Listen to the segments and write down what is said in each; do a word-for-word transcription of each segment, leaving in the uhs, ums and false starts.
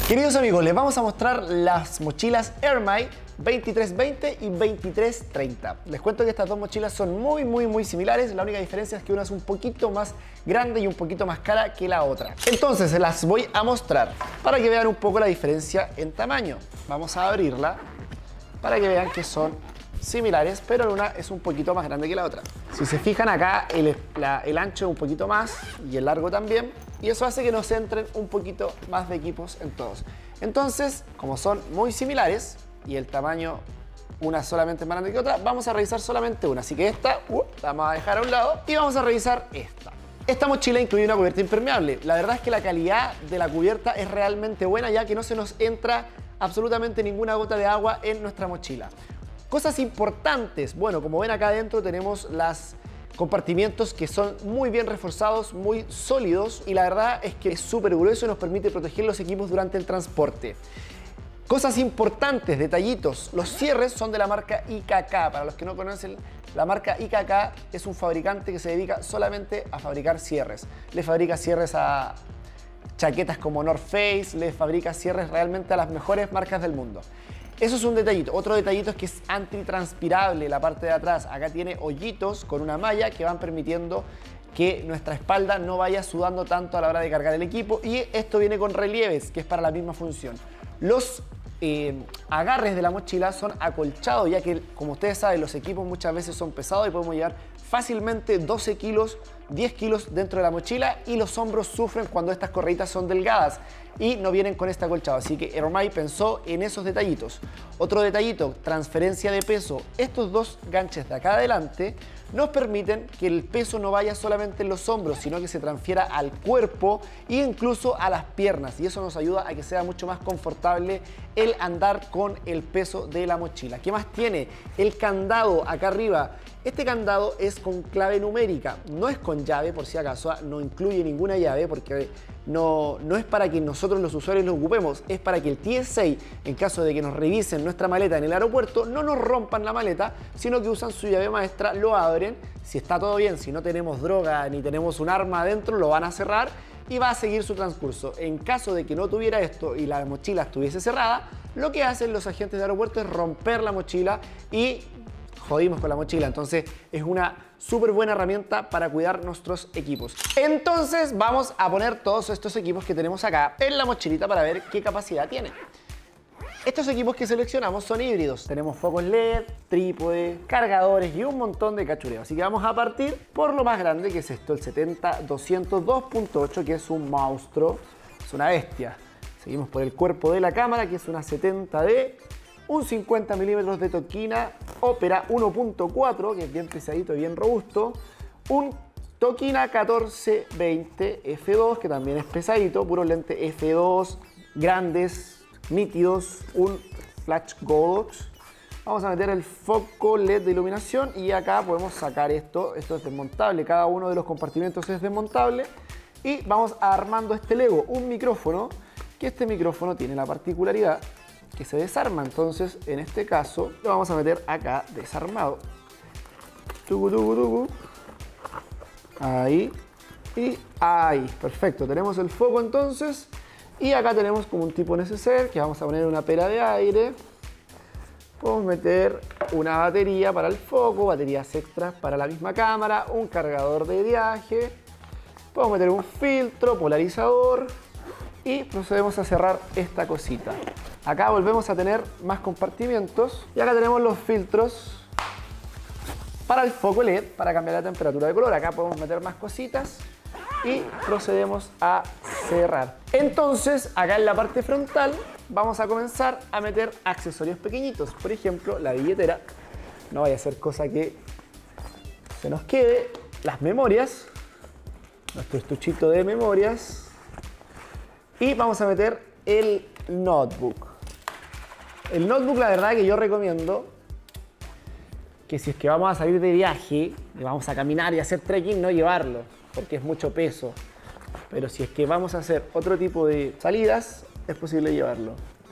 Queridos amigos, les vamos a mostrar las mochilas Airmy veintitrés veinte y veintitrés treinta. Les cuento que estas dos mochilas son muy, muy, muy similares. La única diferencia es que una es un poquito más grande y un poquito más cara que la otra. Entonces, se las voy a mostrar para que vean un poco la diferencia en tamaño. Vamos a abrirla para que vean que son similares, pero una es un poquito más grande que la otra. Si se fijan acá, el, la, el ancho es un poquito más y el largo también. Y eso hace que nos entren un poquito más de equipos en todos. Entonces, como son muy similares y el tamaño una solamente más grande que otra, vamos a revisar solamente una. Así que esta uh, la vamos a dejar a un lado y vamos a revisar esta. Esta mochila incluye una cubierta impermeable. La verdad es que la calidad de la cubierta es realmente buena, ya que no se nos entra absolutamente ninguna gota de agua en nuestra mochila. Cosas importantes. Bueno, como ven acá adentro tenemos las compartimientos que son muy bien reforzados, muy sólidos, y la verdad es que es súper grueso y nos permite proteger los equipos durante el transporte. Cosas importantes, detallitos. Los cierres son de la marca I K K. Para los que no conocen, la marca I K K es un fabricante que se dedica solamente a fabricar cierres. Le fabrica cierres a chaquetas como North Face, le fabrica cierres realmente a las mejores marcas del mundo. Eso es un detallito. Otro detallito es que es antitranspirable la parte de atrás. Acá tiene hoyitos con una malla que van permitiendo que nuestra espalda no vaya sudando tanto a la hora de cargar el equipo. Y esto viene con relieves, que es para la misma función. Los eh, agarres de la mochila son acolchados, ya que, como ustedes saben, los equipos muchas veces son pesados y podemos llevar fácilmente doce kilos, diez kilos dentro de la mochila, y los hombros sufren cuando estas correitas son delgadas y no vienen con este acolchado. Así que Airmy pensó en esos detallitos. Otro detallito, transferencia de peso. Estos dos ganches de acá adelante nos permiten que el peso no vaya solamente en los hombros, sino que se transfiera al cuerpo e incluso a las piernas. Y eso nos ayuda a que sea mucho más confortable el andar con el peso de la mochila. ¿Qué más tiene? El candado acá arriba. Este candado es con clave numérica, no es con llave, por si acaso, no incluye ninguna llave, porque no, no es para que nosotros los usuarios lo ocupemos, es para que el T S A, en caso de que nos revisen nuestra maleta en el aeropuerto, no nos rompan la maleta, sino que usan su llave maestra, lo abren, si está todo bien, si no tenemos droga ni tenemos un arma adentro, lo van a cerrar y va a seguir su transcurso. En caso de que no tuviera esto y la mochila estuviese cerrada, lo que hacen los agentes de aeropuerto es romper la mochila y jodimos con la mochila. Entonces es una súper buena herramienta para cuidar nuestros equipos. Entonces vamos a poner todos estos equipos que tenemos acá en la mochilita para ver qué capacidad tiene. Estos equipos que seleccionamos son híbridos. Tenemos focos L E D, trípode, cargadores y un montón de cachureo. Así que vamos a partir por lo más grande, que es esto, el setenta doscientos dos punto ocho, que es un monstruo, es una bestia. Seguimos por el cuerpo de la cámara, que es una setenta D. Un cincuenta milímetros de Tokina Opera uno punto cuatro, que es bien pesadito y bien robusto. Un Tokina catorce veinte F dos, que también es pesadito, puros lentes F dos, grandes, nítidos. Un Flash Godox. Vamos a meter el foco L E D de iluminación y acá podemos sacar esto. Esto es desmontable, cada uno de los compartimentos es desmontable. Y vamos armando este Lego, un micrófono, que este micrófono tiene la particularidad que se desarma. Entonces, en este caso, lo vamos a meter acá desarmado. Tucu, tucu, tucu. Ahí. Y ahí. Perfecto. Tenemos el foco entonces. Y acá tenemos como un tipo neceser, que vamos a poner una pera de aire. Podemos meter una batería para el foco, baterías extras para la misma cámara, un cargador de viaje. Podemos meter un filtro, polarizador. Y procedemos a cerrar esta cosita. Acá volvemos a tener más compartimientos. Y acá tenemos los filtros para el foco L E D, para cambiar la temperatura de color. Acá podemos meter más cositas y procedemos a cerrar. Entonces, acá en la parte frontal vamos a comenzar a meter accesorios pequeñitos. Por ejemplo, la billetera. No vaya a ser cosa que se nos quede. Las memorias. Nuestro estuchito de memorias. Y vamos a meter el notebook. El notebook, la verdad que yo recomiendo que si es que vamos a salir de viaje y vamos a caminar y hacer trekking, no llevarlo, porque es mucho peso. Pero si es que vamos a hacer otro tipo de salidas, es posible llevarlo.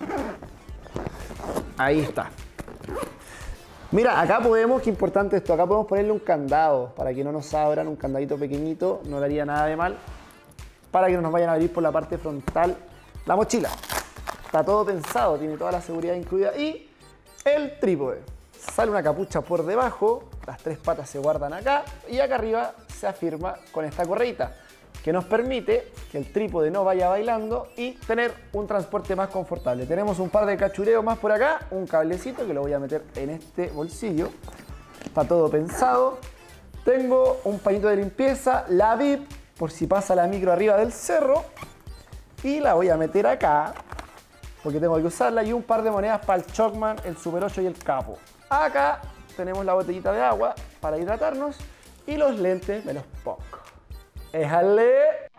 Ahí está. Mira, acá podemos, qué importante esto, acá podemos ponerle un candado para que no nos abran, un candadito pequeñito, no le haría nada de mal, para que no nos vayan a abrir por la parte frontal la mochila. está todo pensado, tiene toda la seguridad incluida. Y el trípode. Sale una capucha por debajo, las tres patas se guardan acá y acá arriba se afirma con esta correita, que nos permite que el trípode no vaya bailando y tener un transporte más confortable. Tenemos un par de cachureos más por acá, un cablecito que lo voy a meter en este bolsillo. Está todo pensado. Tengo un pañito de limpieza, la V I P, por si pasa la micro arriba del cerro. Y la voy a meter acá, porque tengo que usarla. Y un par de monedas para el Chocman, el Super ocho y el Capo. Acá tenemos la botellita de agua para hidratarnos y los lentes me los pongo. ¡Éjale!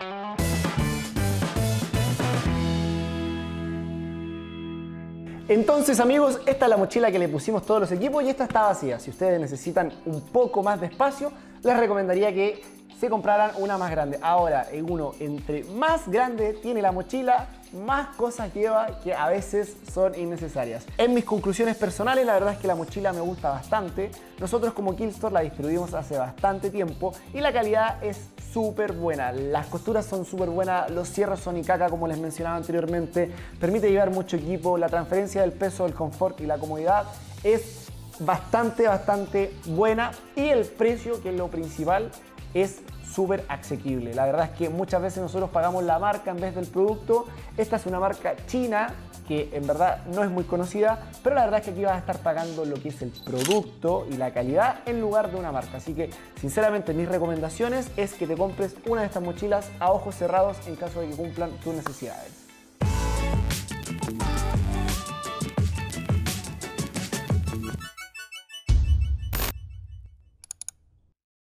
Entonces, amigos, esta es la mochila que le pusimos todos los equipos y esta está vacía. Si ustedes necesitan un poco más de espacio, les recomendaría que se compraran una más grande. Ahora, en uno entre más grande tiene la mochila, más cosas lleva que a veces son innecesarias. En mis conclusiones personales, la verdad es que la mochila me gusta bastante. Nosotros como Killstore la distribuimos hace bastante tiempo y la calidad es súper buena. Las costuras son súper buenas, los cierres son Ikaka como les mencionaba anteriormente. Permite llevar mucho equipo, la transferencia del peso, el confort y la comodidad es bastante, bastante buena. Y el precio, que es lo principal, es súper asequible. La verdad es que muchas veces nosotros pagamos la marca en vez del producto. Esta es una marca china que en verdad no es muy conocida, pero la verdad es que aquí vas a estar pagando lo que es el producto y la calidad en lugar de una marca. Así que sinceramente mis recomendaciones es que te compres una de estas mochilas a ojos cerrados en caso de que cumplan tus necesidades.